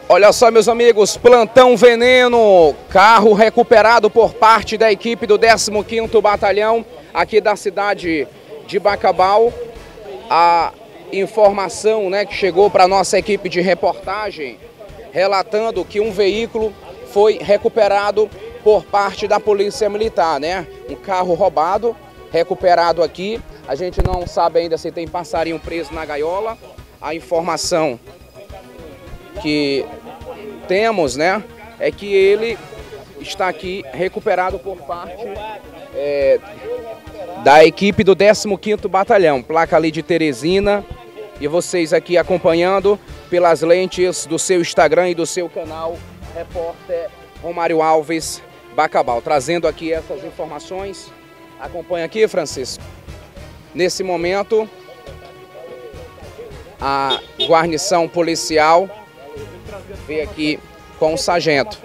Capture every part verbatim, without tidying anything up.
Olha só, meus amigos, plantão veneno, carro recuperado por parte da equipe do décimo quinto Batalhão aqui da cidade de Bacabal. A informação, né, que chegou para a nossa equipe de reportagem, relatando que um veículo foi recuperado por parte da Polícia Militar, né? Um carro roubado, recuperado aqui. A gente não sabe ainda se tem passarinho preso na gaiola. A informação que temos, né, é que ele está aqui recuperado por parte é, da equipe do décimo quinto Batalhão, placa ali de Teresina, e vocês aqui acompanhando pelas lentes do seu Instagram e do seu canal, repórter Romário Alves Bacabal, trazendo aqui essas informações. Acompanha aqui, Francisco. Nesse momento, a guarnição policial veio aqui com o sargento.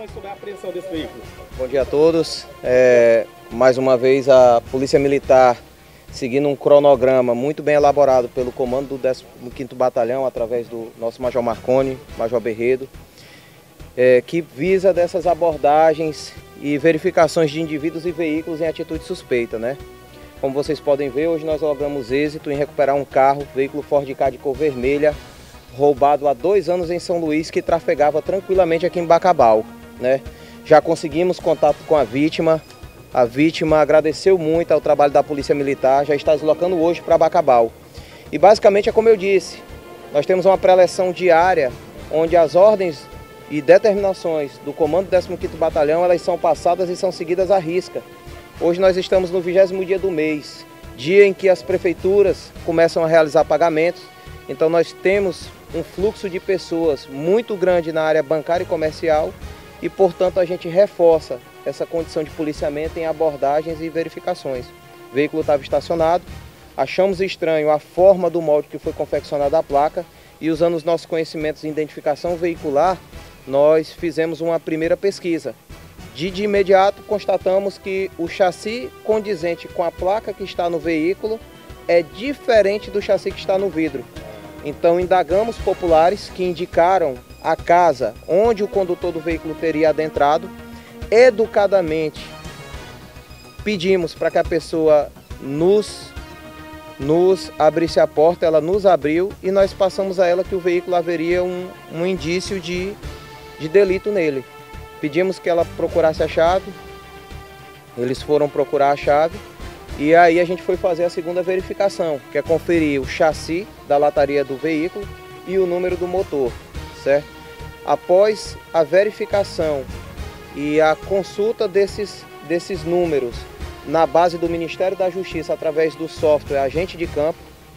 Bom dia a todos. É, mais uma vez a Polícia Militar, seguindo um cronograma muito bem elaborado pelo comando do décimo quinto Batalhão, através do nosso Major Marconi, Major Berredo, é, que visa dessas abordagens e verificações de indivíduos e veículos em atitude suspeita, né? Como vocês podem ver, hoje nós logramos êxito em recuperar um carro, veículo Ford Ka de cor vermelha, roubado há dois anos em São Luís, que trafegava tranquilamente aqui em Bacabal, né? Já conseguimos contato com a vítima, a vítima agradeceu muito ao trabalho da Polícia Militar, já está deslocando hoje para Bacabal. E basicamente é como eu disse, nós temos uma preleção diária, onde as ordens e determinações do comando do décimo quinto Batalhão, elas são passadas e são seguidas à risca. Hoje nós estamos no vigésimo dia do mês, dia em que as prefeituras começam a realizar pagamentos, então nós temos um fluxo de pessoas muito grande na área bancária e comercial e, portanto, a gente reforça essa condição de policiamento em abordagens e verificações. O veículo estava estacionado, achamos estranho a forma do molde que foi confeccionada a placa e, usando os nossos conhecimentos em identificação veicular, nós fizemos uma primeira pesquisa. De, de imediato constatamos que o chassi condizente com a placa que está no veículo é diferente do chassi que está no vidro. Então indagamos populares que indicaram a casa onde o condutor do veículo teria adentrado. Educadamente pedimos para que a pessoa nos, nos abrisse a porta, ela nos abriu e nós passamos a ela que o veículo haveria um, um indício de, de delito nele. Pedimos que ela procurasse a chave, eles foram procurar a chave e aí a gente foi fazer a segunda verificação, que é conferir o chassi da lataria do veículo e o número do motor, certo? Após a verificação e a consulta desses, desses números na base do Ministério da Justiça através do software Agente de Campo,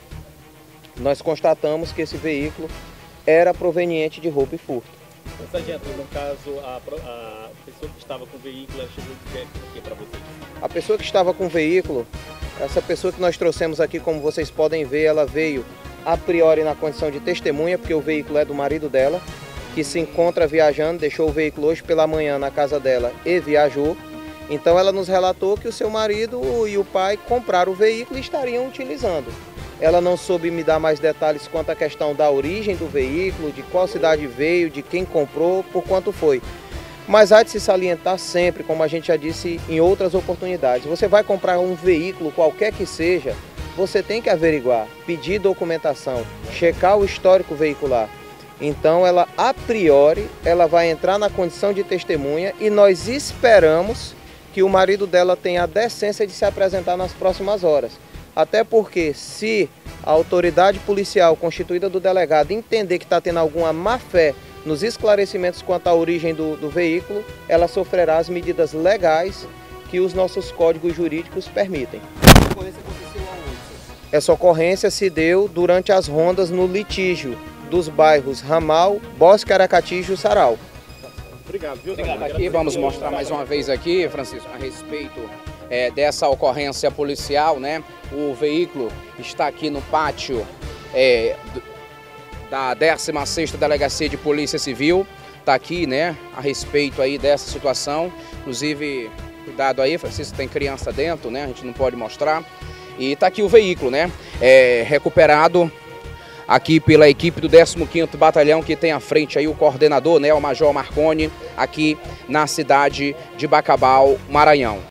nós constatamos que esse veículo era proveniente de roubo e furto. Sargento, no caso, a, a pessoa que estava com o veículo, ela chegou a dizer o que para vocês? A pessoa que estava com o veículo, essa pessoa que nós trouxemos aqui, como vocês podem ver, ela veio a priori na condição de testemunha, porque o veículo é do marido dela, que se encontra viajando, deixou o veículo hoje pela manhã na casa dela e viajou. Então ela nos relatou que o seu marido e o pai compraram o veículo e estariam utilizando. Ela não soube me dar mais detalhes quanto à questão da origem do veículo, de qual cidade veio, de quem comprou, por quanto foi. Mas há de se salientar sempre, como a gente já disse em outras oportunidades, você vai comprar um veículo, qualquer que seja, você tem que averiguar, pedir documentação, checar o histórico veicular. Então ela, a priori, ela vai entrar na condição de testemunha e nós esperamos que o marido dela tenha a decência de se apresentar nas próximas horas. Até porque, se a autoridade policial constituída do delegado entender que está tendo alguma má-fé nos esclarecimentos quanto à origem do, do veículo, ela sofrerá as medidas legais que os nossos códigos jurídicos permitem. A ocorrência aconteceu aonde? Essa ocorrência se deu durante as rondas no litígio dos bairros Ramal, Bosque Aracati e Jussaral. Obrigado, viu? Obrigado. Aqui vamos mostrar mais uma vez aqui, Francisco, a respeito é, dessa ocorrência policial, né? O veículo está aqui no pátio é, da décima sexta Delegacia de Polícia Civil, está aqui, né? A respeito aí dessa situação, inclusive, cuidado aí, Francisco, tem criança dentro, né? A gente não pode mostrar. E está aqui o veículo, né? É, recuperado aqui pela equipe do décimo quinto Batalhão, que tem à frente aí o coordenador, né, o Major Marconi, aqui na cidade de Bacabal, Maranhão.